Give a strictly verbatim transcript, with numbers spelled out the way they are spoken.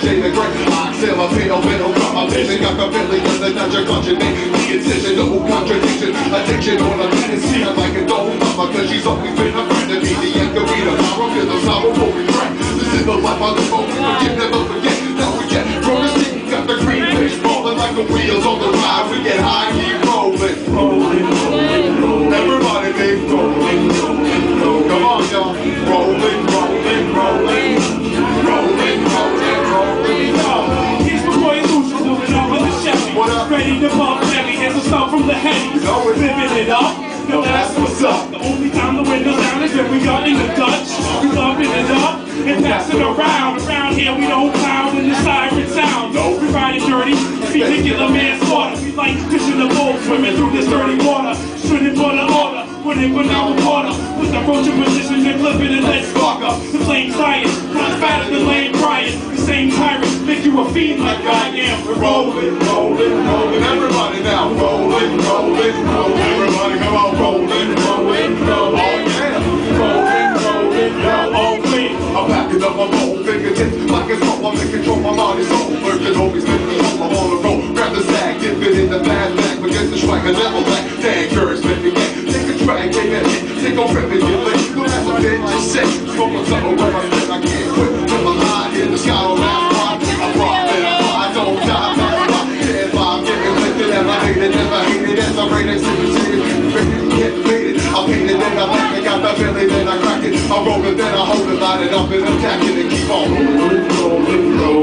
shade of gray. I exhale, I feel, middle, got my vision, got the Billy in the dungeon, clutching me. The incision, no contradiction, addiction on a tendency. I like it, don't love her, cause she's always been a friend to me. The anchor be the power, feel the sorrow for regret. This is the life I live, always forget, never forget. Now we get from the city, got the green fish falling like the wheels on the ride. We get high, keep rolling, rolling, rolling, rolling. Everybody, they rolling, rolling, rolling. Come on, y'all, rolling, rolling, rolling, rolling, rolling, rolling. Here's the Roy Illusion, moving up on the Chevy. What up? Ready to bump heavy, here's a song from the Hennies. Know it. Living it up, yo, that's what's up. The only time the window's down is when we are in the Dutch. We loving it up and pass it around. Around here we don't clown in the siren sound. No. We riding dirty, vehicular manslaughter. We like fishing the boat, swimming through this dirty water. Shooting for the order, putting one out the water. With the roach in position and clipping and let's spark up. The flame science, runs faster than lame crying. The same tyrant, make you a fiend like I am. We're rolling, rolling, rolling. Everybody now, rolling, rolling, rolling. Everybody come on, rolling, rolling, rolling. Oh yeah, rolling, rolling, yeah, all clean. I'm backing up my whole fingertips like it's roll. I'm in control, my body soul. Lurking, always been control. I'm on the road. Grab the sack, dip it in the fast bag. Forget the swag, I never back. Dang, encouragement again. Take a drag, take a hit, take a rip and get lit. Don't have a bitch, just sit. Smoking something where I spit, I can't quit. Till I'm high in the sky on that rock. I rock it, I don't die, that's rock. Yeah, if I'm getting lifted, and I hate it, never hate it. As I rate it, sip it, sip it, get faded. I paint it, then I back it, got the Billy, then I crack it. I roll it, then I hold it, light it up and attack it and keep on rolling, rolling, rolling.